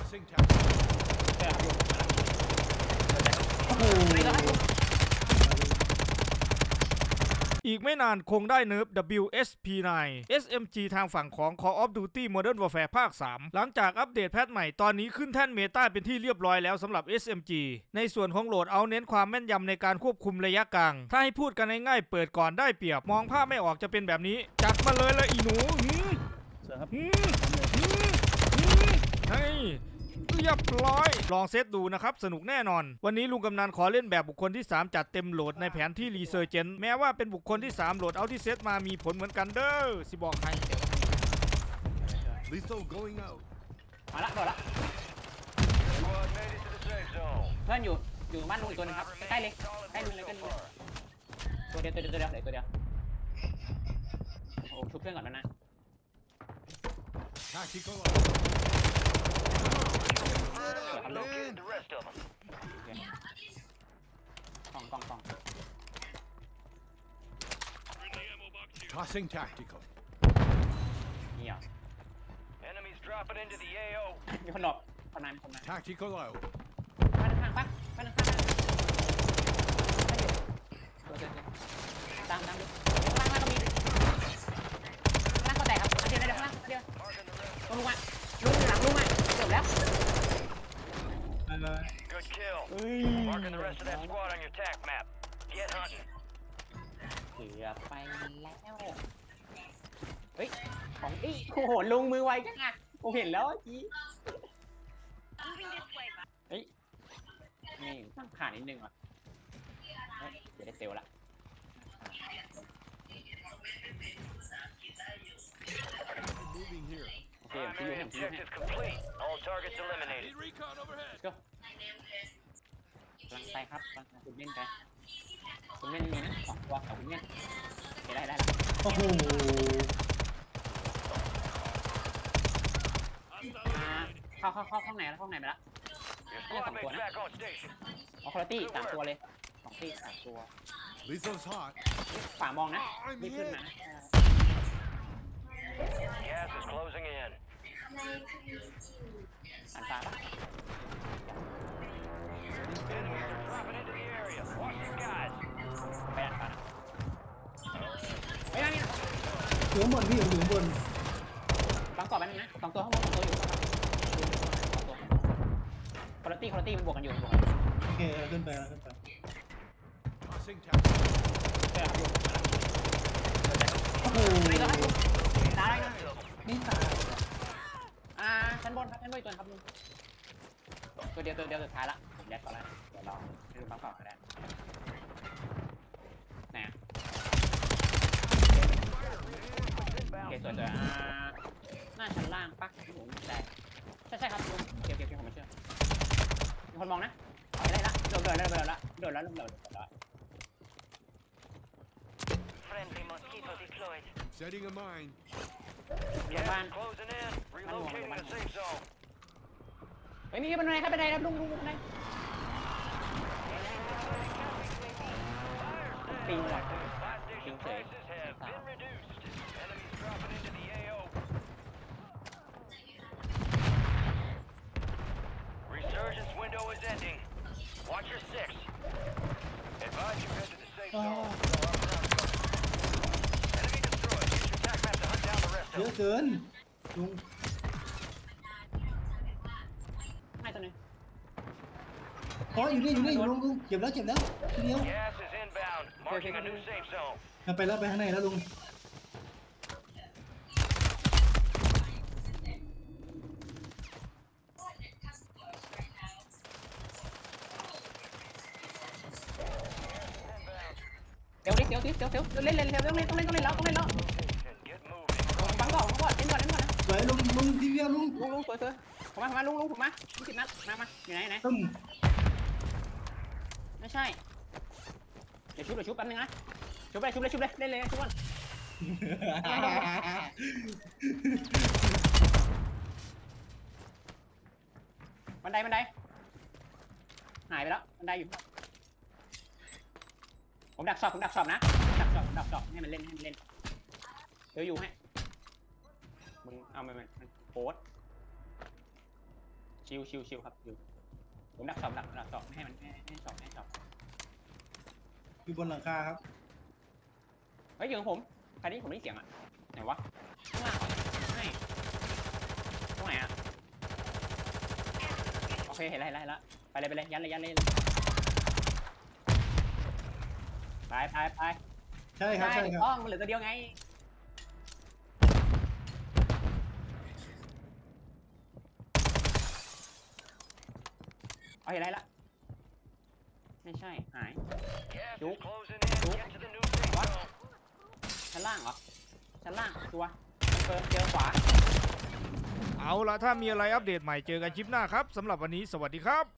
อีกไม่นานคงได้เนิร์ฟ WSP9 SMG ทางฝั่งของ Call of Duty Modern Warfare ภาค 3 หลังจากอัปเดตแพทใหม่ตอนนี้ขึ้นแท่นเมตาเป็นที่เรียบร้อยแล้วสำหรับ SMG ในส่วนของโหลดเอาเน้นความแม่นยำในการควบคุมระยะกลางถ้าให้พูดกันง่ายๆเปิดก่อนได้เปรียบมองภาพไม่ออกจะเป็นแบบนี้จัดมาเลยละอีหนูให้เรียบร้อยลองเซตดูนะครับสนุกแน่นอนวันนี้ลุงกำนันขอเล่นแบบบุคคลที่3จัดเต็มโหลดในแผนที่รีเซอร์เจนแม้ว่าเป็นบุคคลที่3โหลดเอาที่เซตมามีผลเหมือนกันเด้อสิบอกให้มาละโดดละเพื่อนอยู่บ้านลุงอีกตัวนึงครับใกล้เลยใกล้ลุงเลยตัวเดียวเหลือตัวเดียวโอ้ชุบเพื่อนก่อนแล้วนะกล่อง Tossing tactical. นี่เหรอ Enemies dropping into the AO. มีคนหลบคนนั้น Tactical out. ไปข้างปะไปข้างตามดูข้างล่างก็มีข้างล่างก็แตกครับเดี๋ยวข้างล่างเดี๋ยวลุงอ่ะหลังลุงอ่ะจบแล้ว Good kill. Marking the rest of that squad on your tac map. Get hunting. เกือบไปแล้วเฮ้ยของอีโอ้โหลงมือไวจังอ่ะผมเห็นแล้วจีเฮ้ยนี่ต้องขาดนิดนึงว่ะเดี๋ยวได้เซลละโอเคผมอยู่ Objective complete. All targets eliminated. ก็กำลังไปครับคุณเล่นไปคุณเล่นมีนะ2 ตัวกับคุณเล่นได้แล้วโอ้โหเข้าห้องไหนแล้วห้องไหนไปละ2 ตัวนะเอาคุณตี้3 ตัวเลย2 ตี้3 ตัวฝ่ามองนะไม่ขึ้นนะ Gas is closing in. อันฟ้าปะ Enemies are dropping into the area. Watch the skies. ไปอันฟ้านะไม่ได้นี่อยู่บนพี่อยู่บนบางกรอบมันนะ2 ตัวข้างบน2 ตัวอยู่คุณตี้มันบวกกันอยู่โอเคขึ้นไปโอ้โหตายนะไม่ตายชั้นบนครับชั้นบนอีกตัวครับลุงตัวเดียวสุดท้ายละผมยัดก่อนแล้วเดี๋ยวลองให้ดูปั๊บก่อนก็ได้ไหนโอเคตัวหน้าชั้นล่างปักผมใช่ครับลุงเก็บผมไม่เชื่อมีคนมองนะได้ละโดดแล้วลุงโดดแล้ว Friendly mosquito deployed. Setting a mine. Gas closing in. Relocating the safe zone. ไม่มีบันไดครับลุงบันไดปิงเลย Buy station prices have been reduced. Enemies dropping into the AO. Resurgence window is ending. Watch your 6. Advise you head to the safe zone. Enemy destroyed. Use your tac map to hunt down the rest เย of อะ them. เกินลุงให้ตัวนึงอยู่นี่ลุงเก็บแล้วทีเดียว Gas is inbound. Marking a new safe zone. ไปแล้วไปข้างในแล้วลุงเดี๋ยวเล่นเร็วต้องเล่นแล้ว Get moving. บังก่อนเล่นก่อนนะสวยลุงทีเดียวลุงสวยผมมาลุงผมมา20 นัดมาอยู่ไหนไม่ใช่เดี๋ยวชุบแป๊บนึงนะชุบเลยเล่นเลยชุบก่อนบันไดหายไปแล้วบันไดอยู่ผมดักสอบนะดักสอบให้มันเล่นเดี๋ยวอยู่ให้มึงเอามันโพสชิวครับชิวผมดักสอบไม่ให้มันให้สอบอยู่บนหลังคาครับเฮ้ยอยู่ของผมใครนี่ผมได้ยินเสียงอ่ะไหนวะข้างล่างเหรอไม่ตรงไหนอ่ะโอเคเห็นแล้วไปเลยยันเลยไปใช่ครับใช่ครับต้องมันเหลือตัวเดียวไงเอาเห็นอะไรละไม่ใช่หาย Gas Nope. is closing in. Nope. Get to the new safe What? zone. ชั้นล่างเหรอชั้นล่างตัวเจอขวาเอาละถ้ามีอะไรอัปเดตใหม่เจอกันคลิปหน้าครับสำหรับวันนี้สวัสดีครับ